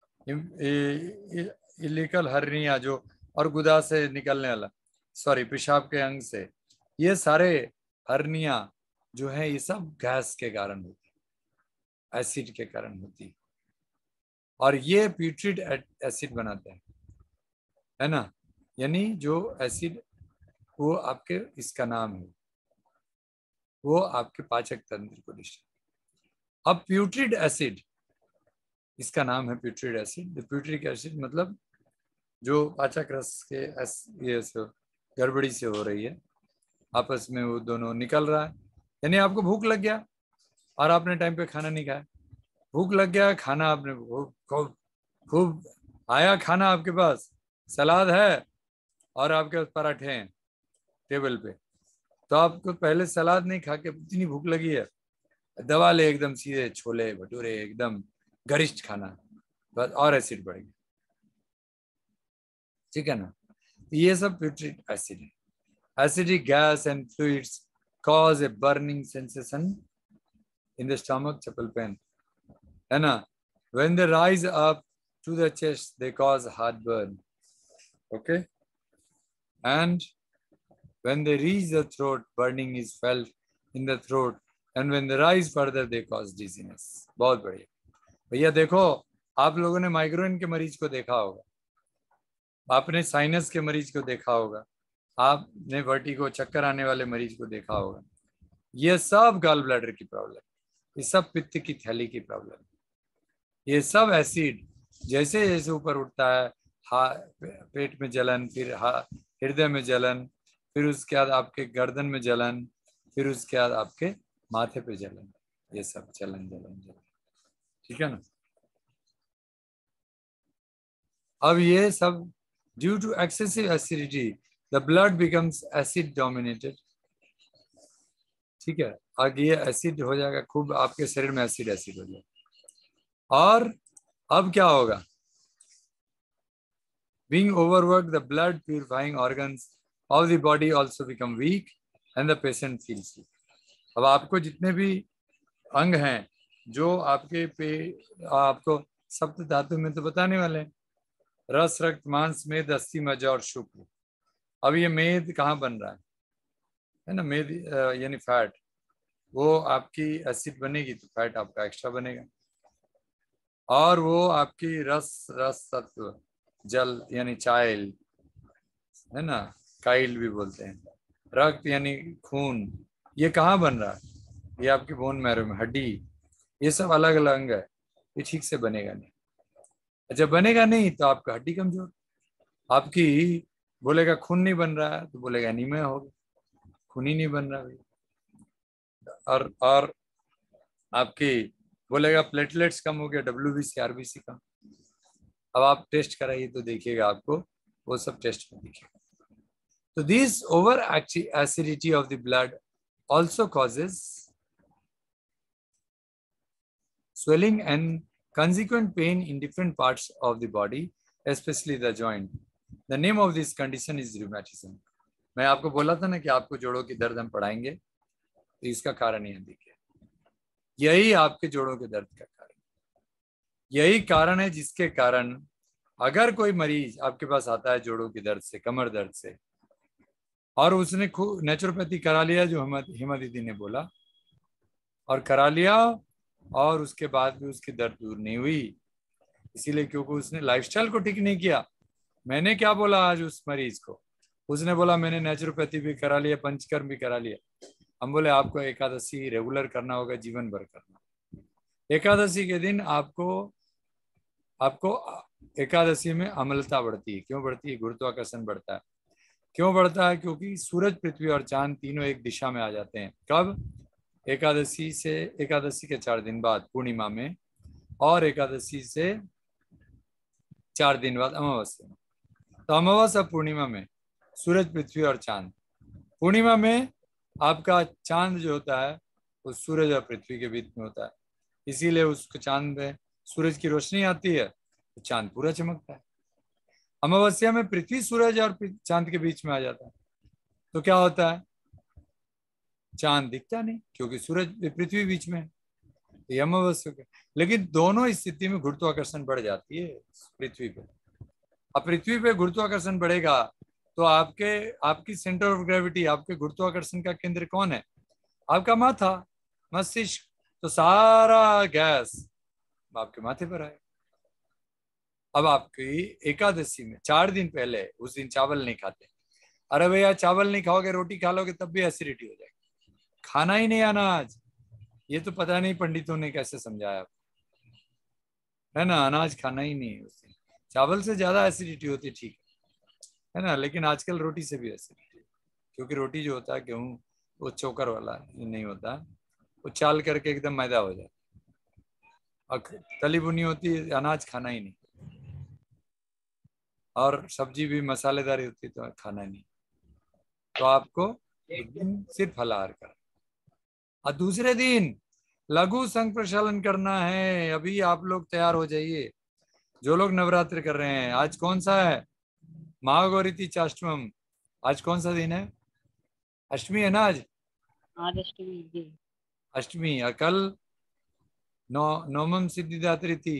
इलिकल हर्निया जो और गुदा से निकलने वाला, सॉरी पेशाब के अंग से, ये सारे हर्निया जो है ये सब गैस के कारण होती, एसिड के कारण होती, और ये प्यूट्रिड एसिड बनाते हैं, है ना। यानी जो एसिड वो आपके, इसका नाम है, वो आपके पाचक तंत्र को डिस्टर्ब। अब प्यूट्रिड एसिड, इसका नाम है प्यूट्रिड एसिड। प्यूट्रिक एसिड मतलब जो पाचक रस के ये गड़बड़ी से हो रही है, आपस में वो दोनों निकल रहा है। यानी आपको भूख लग गया और आपने टाइम पे खाना नहीं खाया, भूख लग गया, खाना आपने खूब खूब आया, खाना आपके पास सलाद है और आपके पास पराठे हैं टेबल पे, तो आपको पहले सलाद नहीं खा के इतनी भूख लगी है, दबा ले एकदम सीधे छोले भटूरे एकदम गरिष्ठ खाना, बस और एसिड बढ़ गया, ठीक है ना। ये सब प्यूट्रिक एसिड है। Acidic gas and fluids cause a burning sensation in the stomach, chapel pain, है ना। When they rise up to the chest, they cause heartburn. Okay, and when they reach the throat, burning is felt in the throat, and when they rise further, they cause dizziness. बहुत बढ़िया भैया। देखो, आप लोगों ने migraine के मरीज को देखा होगा, आपने साइनस के मरीज को देखा होगा, आपने वर्टिगो चक्कर आने वाले मरीज को देखा होगा। ये सब गॉल ब्लैडर की प्रॉब्लम, ये सब पित्त की थैली की प्रॉब्लम, ये सब एसिड जैसे जैसे ऊपर उठता है, हा पेट में जलन, फिर हृदय में जलन, फिर उसके बाद आपके गर्दन में जलन, फिर उसके बाद आपके माथे पे जलन, ये सब जलन जलन जलन, ठीक है ना। अब ये सब due to excessive acidity the blood becomes acid dominated, ठीक है। आगे ये एसिड हो जाएगा खूब, आपके शरीर में एसिड एसिड हो जाएगा। और अब क्या होगा, being overworked, the blood purifying organs of the body also become weak and the patient feels sick. अब आपको जितने भी अंग हैं जो आपके पे, आपको सप्त धातु में तो बताने वाले हैं, रस रक्त मांस मेद अस्थि मज्जा और शुक्र। अब ये मेद कहाँ बन रहा है, है ना, मेद यानी फैट, वो आपकी एसिड बनेगी तो फैट आपका एक्स्ट्रा बनेगा, और वो आपकी रस रस तत्व जल यानी चाइल, है ना, काइल भी बोलते हैं, रक्त यानी खून, ये कहाँ बन रहा है, ये आपकी बोन मैरो में, हड्डी, ये सब अलग अलग अंग है, ये ठीक से बनेगा नहीं। जब बनेगा नहीं तो आपका हड्डी कमजोर, आपकी बोलेगा खून नहीं बन रहा है तो बोलेगा एनीमिया हो गया, खून ही नहीं बन रहा भाई, और और आपकी बोलेगा प्लेटलेट्स कम हो गया, डब्ल्यूबीसी आरबीसी कम। अब आप टेस्ट कराइए तो देखिएगा, आपको वो सब टेस्ट में दिखेगा। तो this over acidity of the blood also causes swelling and consequent pain in different parts of the body, especially the joint. The name of this condition is rheumatism. मैं आपको बोला था ना कि आपको जोड़ों की दर्द हम पढ़ाएंगे, तो इसका कारण ये देखिए, यही आपके जोड़ों के दर्द का कारण, यही कारण है जिसके कारण अगर कोई मरीज आपके पास आता है जोड़ों की दर्द से, कमर दर्द से, और उसने खूब नेचुरोपैथी करा लिया जो हिमा दीदी ने बोला, और करा लिया और उसके बाद भी उसकी दर्द दूर नहीं हुई, इसीलिए क्योंकि उसने लाइफस्टाइल को ठीक नहीं किया। मैंने क्या बोला आज उस मरीज को, उसने बोला मैंने नेचुरोपैथी भी करा लिया, पंचकर्म भी करा लिया। हम बोले आपको एकादशी रेगुलर करना होगा, जीवन भर करना। एकादशी के दिन आपको आपको एकादशी में अम्लता बढ़ती है। क्यों बढ़ती है? गुरुत्वाकर्षण बढ़ता है। क्यों बढ़ता है? क्योंकि सूरज, पृथ्वी और चांद तीनों एक दिशा में आ जाते हैं। कब? एकादशी से, एकादशी के चार दिन बाद पूर्णिमा में, और एकादशी से चार दिन बाद अमावस्या में। तो अमावस्या पूर्णिमा में सूरज, पृथ्वी और चांद। पूर्णिमा में आपका चांद जो होता है वो सूरज और पृथ्वी के बीच में होता है, इसीलिए उसको चांद में सूरज की रोशनी आती है तो चांद पूरा चमकता है। अमावस्या में पृथ्वी, सूरज और चांद के बीच में आ जाता है, तो क्या होता है? चांद दिखता नहीं क्योंकि सूरज पृथ्वी बीच में है, ये अमावस्या। लेकिन दोनों स्थिति में गुरुत्वाकर्षण बढ़ जाती है पृथ्वी पे। अब पृथ्वी पे गुरुत्वाकर्षण बढ़ेगा तो आपके आपकी सेंटर ऑफ ग्रेविटी, आपके गुरुत्वाकर्षण का केंद्र कौन है? आपका माथा, मस्तिष्क। तो सारा गैस आपके माथे पर आए। अब आपकी एकादशी में चार दिन पहले उस दिन चावल नहीं खाते, अरे भैया चावल नहीं खाओगे रोटी खा लोगे तब भी एसिडिटी हो जाएगी। खाना ही नहीं अनाज, ये तो पता नहीं पंडितों ने कैसे समझाया है ना, अनाज खाना ही नहीं है उस दिन। चावल से ज्यादा एसिडिटी होती है, ठीक है ना, लेकिन आजकल रोटी से भी एसिडिटी, क्योंकि रोटी जो होता है गेहूं वो चोकर वाला नहीं होता, वो चाल करके एकदम मैदा हो जाता है, तली भुनी होती है, अनाज खाना ही नहीं, और सब्जी भी मसालेदार होती है तो खाना नहीं। तो आपको एक दिन सिर्फ फलाहार करना और दूसरे दिन लघु संघ प्रक्षालन करना है। अभी आप लोग तैयार हो जाइए, जो लोग नवरात्र कर रहे हैं। आज कौन सा है? महागौरी चाष्टमम। आज कौन सा दिन है? अष्टमी है ना आज? आज अष्टमी जी। अष्टमी। और कल नौ नौमम सिद्धिदात्री थी,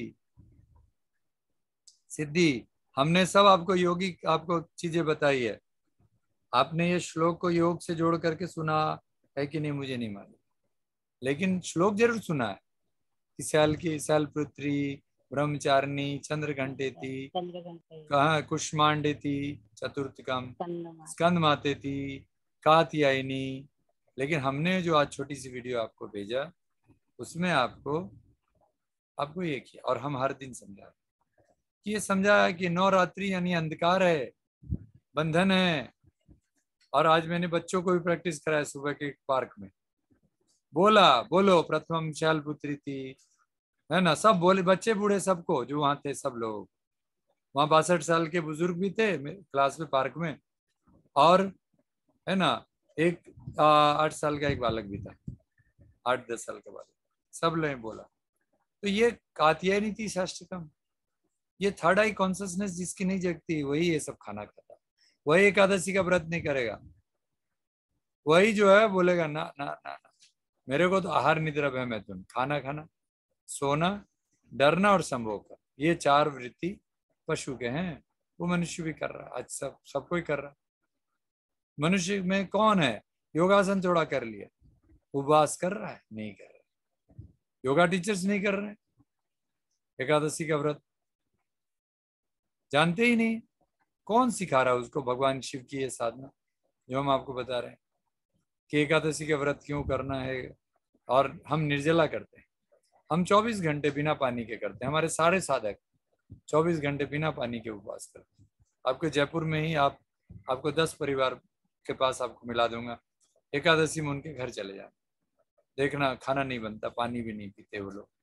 सिद्धि। हमने सब आपको योगी आपको चीजें बताई है। आपने ये श्लोक को योग से जोड़ करके सुना है कि नहीं मुझे नहीं मालूम, लेकिन श्लोक जरूर सुना है कि शैल की शैलपुत्री, ब्रह्मचारिणी, चंद्र घंटे थी, कहा कुष्मांडे थी, चतुर्थकम, स्कंद माते थी, कात्यायनी। लेकिन हमने जो आज छोटी सी वीडियो आपको भेजा उसमें आपको आपको ये किया, और हम हर दिन समझा कि ये समझाया कि नवरात्रि यानी अंधकार है, बंधन है। और आज मैंने बच्चों को भी प्रैक्टिस कराया सुबह के पार्क में, बोला बोलो प्रथम शैलपुत्री थी, है ना, सब बोले, बच्चे बूढ़े सबको, जो वहां थे सब लोग। वहां बासठ साल के बुजुर्ग भी थे क्लास में, पार्क में, और है ना एक आठ साल का एक बालक भी था, आठ दस साल का बालक, सब लोग बोला। तो ये कात्यायनी थी शास्त्रकम। ये थर्ड आई कॉन्सियसनेस जिसकी नहीं जगती वही ये सब खाना खाता, वही एकादशी का व्रत नहीं करेगा, वही जो है बोलेगा ना ना ना ना, मेरे को तो आहार निद्रा है, मैं तुम खाना खाना, सोना, डरना और संभोग, ये चार वृत्ति पशु के हैं, वो मनुष्य भी कर रहा है। आज सब सबको ही कर रहा है। मनुष्य में कौन है योगासन थोड़ा कर लिया, उपवास कर रहा है? नहीं कर रहा। योगा टीचर्स नहीं कर रहे, एकादशी का व्रत जानते ही नहीं, कौन सिखा रहा है उसको? भगवान शिव की ये साधना जो हम आपको बता रहे हैं कि एकादशी का व्रत क्यों करना है। और हम निर्जला करते हैं, हम चौबीस घंटे बिना पानी के करते हैं, हमारे सारे साधक चौबीस घंटे बिना पानी के उपवास करते हैं। आपके जयपुर में ही आप आपको दस परिवार के पास आपको मिला दूंगा, एकादशी में उनके घर चले जाना, देखना खाना नहीं बनता, पानी भी नहीं पीते वो लोग,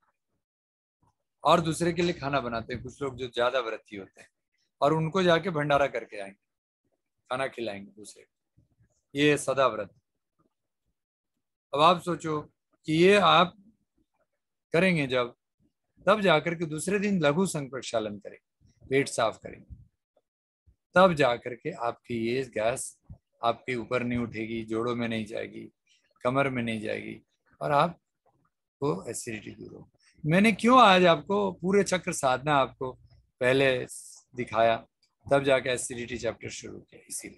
और दूसरे के लिए खाना बनाते हैं। कुछ लोग जो ज्यादा व्रती होते हैं और उनको जाके भंडारा करके आएंगे, खाना खिलाएंगे दूसरे को, ये सदा व्रत। अब आप सोचो कि ये आप करेंगे जब, तब जाकर के दूसरे दिन लघु संघ प्रक्षालन करेंगे, पेट साफ करेंगे, तब जाकर के आपकी ये गैस आपके ऊपर नहीं उठेगी, जोड़ों में नहीं जाएगी, कमर में नहीं जाएगी, और आपको एसिडिटी दूर होगी। मैंने क्यों आज आपको पूरे चक्र साधना आपको पहले दिखाया, तब जाके एसिडिटी चैप्टर शुरू किया, इसीलिए,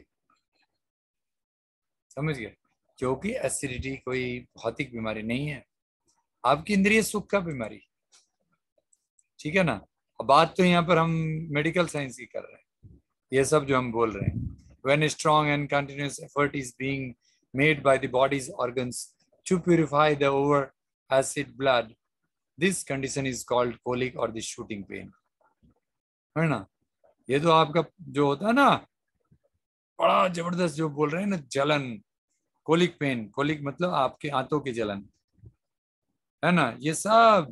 समझ गए? क्योंकि एसिडिटी कोई भौतिक बीमारी नहीं है, आपकी इंद्रिय सुख का बीमारी, ठीक है ना। अब बात तो यहाँ पर हम मेडिकल साइंस की कर रहे हैं, ये सब जो हम बोल रहे हैं। When a strong and continuous effort is being made by the body's organs to purify the over acid blood, this condition is called colic or the shooting pain, है ना। ये तो आपका जो होता है ना बड़ा जबरदस्त जो बोल रहे हैं ना, जलन, कोलिक पेन, कोलिक मतलब आपके आंतों की जलन, है ना, ये सब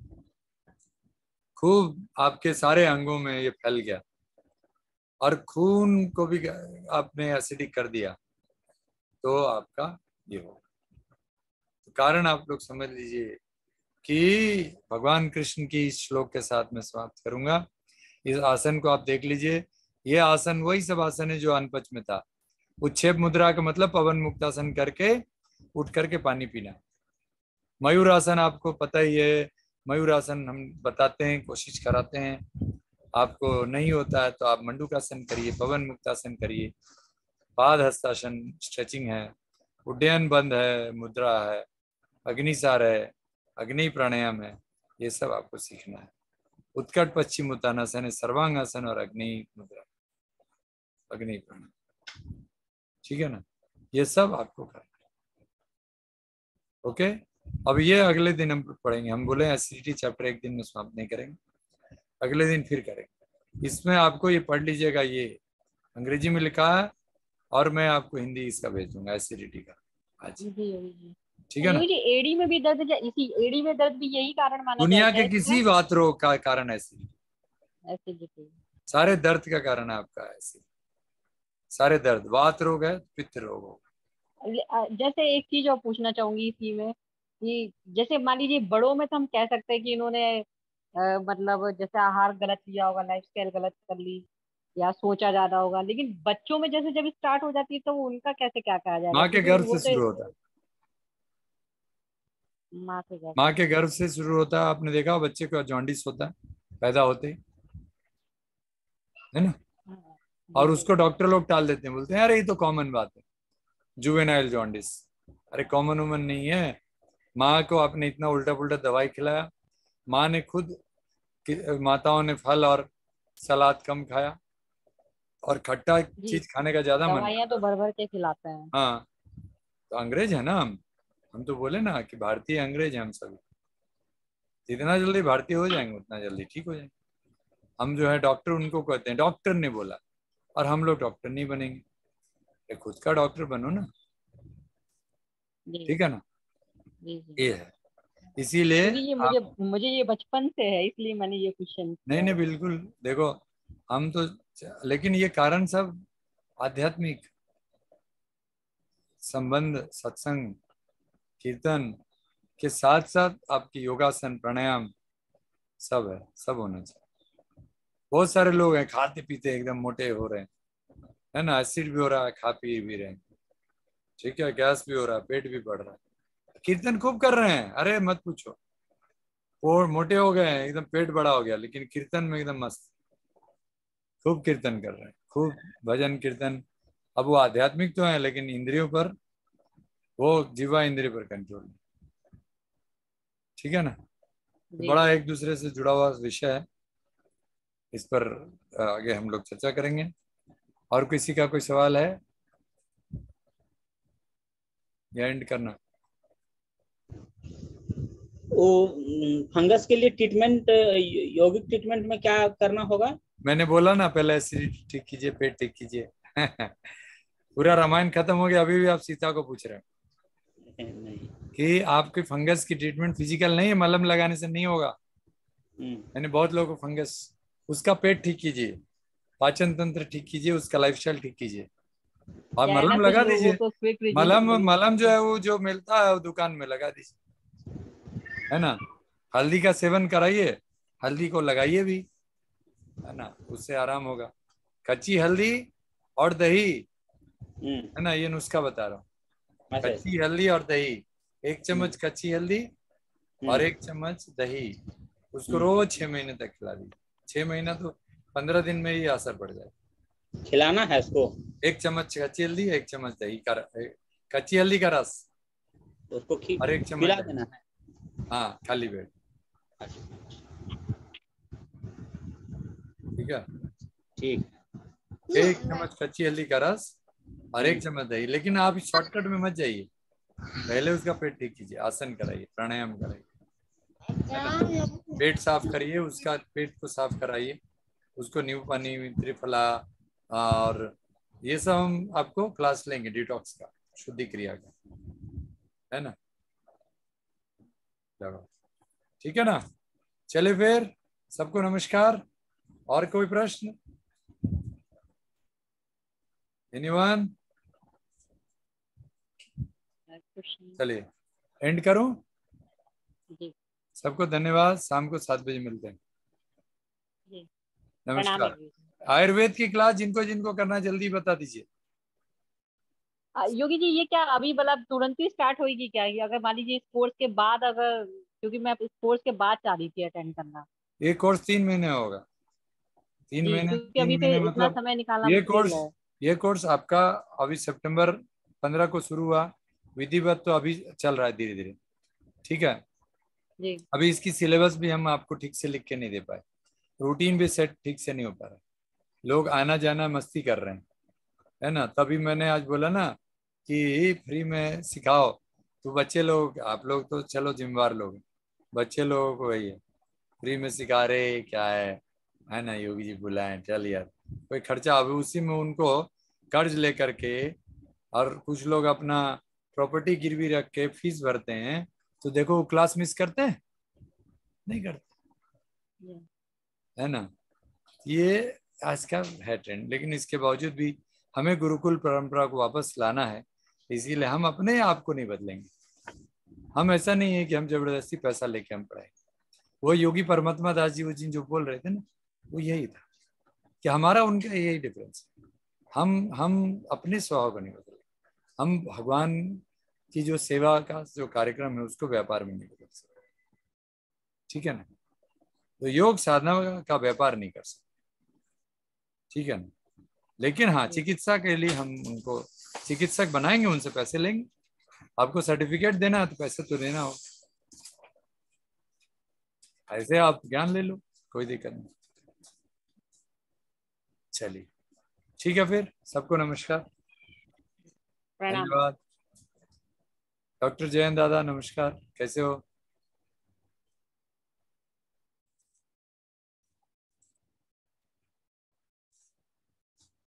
खूब आपके सारे अंगों में ये फैल गया और खून को भी आपने एसिडिक कर दिया, तो आपका ये हो। तो कारण आप लोग समझ लीजिए कि भगवान कृष्ण की इस श्लोक के साथ मैं समाप्त करूंगा। इस आसन को आप देख लीजिए, ये आसन वही सब आसन है जो अनपच में था। उच्छेप मुद्रा का मतलब पवन मुक्तासन करके उठ करके पानी पीना। मयूर आसन आपको पता ही है, मयूर आसन हम बताते हैं, कोशिश कराते हैं। आपको नहीं होता है तो आप मंडूकासन करिए, पवन मुक्तासन करिए, पाद हस्तासन स्ट्रेचिंग है, उड्डयन बंद है, मुद्रा है, अग्निसार है, अग्नि प्राणायाम है, ये सब आपको सीखना है। उत्कट पश्चिम उत्तानासन है, सर्वांगासन और अग्नि मुद्रा, अग्नि प्राणायाम, ठीक है ना, ये सब आपको करना है। ओके, अब ये अगले दिन हम पढ़ेंगे। हम बोले एसिडिटी चैप्टर एक दिन में समाप्त नहीं करेंगे, अगले दिन फिर करेंगे। इसमें आपको ये पढ़ लीजिएगा, ये अंग्रेजी में लिखा है और मैं आपको हिंदी इसका भेज दूंगा एसिडिटी का आज, ठीक है ना। जी एडी में भी दर्द, इसी एडी में दर्द भी यही कारण माना दुनिया जाता है के किसी वात रोग का कारण एसिडिटी, एसिडिटी, सारे दर्द का कारण है आपका एसिडिटी, सारे दर्द, वात रोग है, पित्त रोग हो। जैसे एक चीज और पूछना चाहूंगी इसी में कि जैसे मान लीजिए बड़ों में तो हम कह सकते हैं कि इन्होंने आ, मतलब जैसे आहार गलत लिया होगा, लाइफस्टाइल गलत कर ली या सोचा ज्यादा होगा, लेकिन बच्चों में जैसे जब स्टार्ट हो जाती है तो उनका कैसे क्या कहा जाएगा? माँ के क्योंकि गर्भ वो से तो शुरू होता है, माँ के गर्भ माँ के गर्भ से शुरू होता है। आपने देखा बच्चे को जॉन्डिस होता है पैदा होते ही, है ना, और उसको डॉक्टर लोग टाल देते हैं, बोलते हैं अरे ये तो कॉमन बात है, जुवेनाइल जॉन्डिस। अरे कॉमन वुमन नहीं है, माँ को आपने इतना उल्टा पुल्टा दवाई खिलाया, माँ ने खुद, माताओं ने फल और सलाद कम खाया और खट्टा चीज खाने का ज्यादा मन, दवाइयाँ तो भर भर के खिलाते हैं। हाँ, तो अंग्रेज है ना हम हम तो बोले ना कि भारतीय अंग्रेज हैं हम सभी। जितना जल्दी भारतीय हो जाएंगे उतना जल्दी ठीक हो जाएंगे। हम जो है डॉक्टर उनको कहते हैं, डॉक्टर ने बोला, और हम लोग डॉक्टर नहीं बनेंगे, खुद का डॉक्टर बनो ना, ठीक है ना। जी जी। ये है, इसीलिए ये मुझे आप... मुझे ये बचपन से है, इसलिए मैंने ये क्वेश्चन नहीं नहीं बिल्कुल, देखो हम तो, लेकिन ये कारण सब आध्यात्मिक संबंध, सत्संग, कीर्तन के साथ साथ आपकी योगासन, प्राणायाम सब है, सब होना चाहिए। बहुत सारे लोग हैं खाते पीते एकदम मोटे हो रहे हैं, है ना, एसिड भी हो रहा है, खा पी भी रहे हैं, ठीक है, गैस भी हो रहा है, पेट भी बढ़ रहा है, कीर्तन खूब कर रहे हैं, अरे मत पूछो, और मोटे हो गए हैं, एकदम पेट बड़ा हो गया, लेकिन कीर्तन में एकदम मस्त, खूब कीर्तन कर रहे हैं, खूब भजन कीर्तन। अब वो आध्यात्मिक तो है लेकिन इंद्रियों पर, वो जीवा इंद्रिय पर कंट्रोल, ठीक है ना। तो बड़ा एक दूसरे से जुड़ा हुआ विषय है, इस पर आगे हम लोग चर्चा करेंगे। और किसी का कोई सवाल है या एंड करना? वो फंगस के लिए ट्रीटमेंट, यौगिक ट्रीटमेंट में क्या करना होगा? मैंने बोला ना, पहले एसिडिटी ठीक कीजिए, पेट ठीक कीजिए। पूरा रामायण खत्म हो गया, अभी भी आप सीता को पूछ रहे हैं नहीं कि आपके फंगस की ट्रीटमेंट फिजिकल नहीं है, मलहम लगाने से नहीं होगा। मैंने बहुत लोगों को फंगस, उसका पेट ठीक कीजिए, पाचन तंत्र ठीक कीजिए, उसका लाइफस्टाइल ठीक कीजिए, और मलहम लगा दीजिए। मलहम मलहम जो है वो जो मिलता है वो दुकान में लगा दीजिए, है ना। हल्दी का सेवन कराइए, हल्दी को लगाइए भी, है ना, उससे आराम होगा। कच्ची हल्दी और दही, है ना, ये नुस्खा बता रहा हूँ। कच्ची हल्दी और दही, एक चम्मच कच्ची हल्दी और एक चम्मच दही, उसको रोज छह महीने तक खिला दीजिए। छह महीना तो पंद्रह दिन में ही असर पड़ जाए। खिलाना है इसको, एक चम्मच कच्ची हल्दी, एक चम्मच दही का, कच्ची हल्दी का रस, उसको और एक चम्मच खिला देना है। हाँ, खाली पेट, ठीक है, ठीक। एक चम्मच कच्ची हल्दी का रस और एक चम्मच दही। लेकिन आप शॉर्टकट में मत जाइए, पहले उसका पेट ठीक कीजिए, आसन कराइए, प्राणायाम कराइए, पेट साफ करिए, उसका पेट को साफ कराइए, उसको नींबू पानी, त्रिफला, और ये सब हम आपको क्लास लेंगे डिटॉक्स का, शुद्धि क्रिया का, है ना। चलो ठीक है ना, चले फिर, सबको नमस्कार। और कोई प्रश्न? एनीवन? चलिए एंड करूं। सबको धन्यवाद, शाम को सात बजे मिलते हैं। नमस्कार। आयुर्वेद की क्लास जिनको जिनको करना जल्दी बता दीजिए। आ, योगी जी ये क्या अभी मतलब तुरंत ही स्टार्ट होगी क्या, ये अगर मान लीजिए इस कोर्स के बाद, अगर क्योंकि मैं इस कोर्स के बाद चाह रही थी अटेंड करना। ये कोर्स तीन महीने होगा। तीन जी, महीने क्योंकि तीन अभी महीने फिर इतना मतलब समय निकालना ये मुश्किल कोर्स है। ये कोर्स आपका अभी सितंबर पंद्रह को शुरू हुआ, विधिवत तो अभी चल रहा है धीरे धीरे। ठीक है, जी अभी इसकी सिलेबस भी हम आपको ठीक से लिख के नहीं दे पाए, रूटीन भी सेट ठीक से नहीं हो पा रहा, लोग आना जाना मस्ती कर रहे हैं, है ना। तभी मैंने आज बोला ना कि फ्री में सिखाओ, तो बच्चे लोग, आप लोग तो चलो जिम्मेवार लोग हैं, बच्चे लोगों को वही है, फ्री में सिखा रहे क्या है है ना। योगी जी बुलाएं, चल यार, कोई खर्चा अभी उसी में उनको कर्ज लेकर के, और कुछ लोग अपना प्रॉपर्टी गिरवी रख के फीस भरते हैं, तो देखो वो क्लास मिस करते हैं, नहीं करते, जी है ना। ये आज का है ट्रेंड, लेकिन इसके बावजूद भी हमें गुरुकुल परंपरा को वापस लाना है, इसीलिए हम अपने आप को नहीं बदलेंगे। हम ऐसा नहीं है कि हम जबरदस्ती पैसा लेके हम पढ़ाए। वो योगी परमात्मा दास जी वो जिन जो बोल रहे थे ना, वो यही था कि हमारा उनका यही डिफरेंस है। हम हम अपने स्वभाव को नहीं बदले, हम भगवान की जो सेवा का जो कार्यक्रम है उसको व्यापार में नहीं बदल सकते, ठीक है ना। तो योग साधना का व्यापार नहीं कर सकते, ठीक है ना। लेकिन हाँ, जी चिकित्सा के लिए हम उनको चिकित्सक बनाएंगे, उनसे पैसे लेंगे। आपको सर्टिफिकेट देना है तो पैसे तो देना हो, ऐसे आप ज्ञान ले लो, कोई दिक्कत नहीं। चलिए ठीक है, फिर सबको नमस्कार, प्रणाम। धन्यवाद। डॉक्टर जयंत दादा नमस्कार, कैसे हो?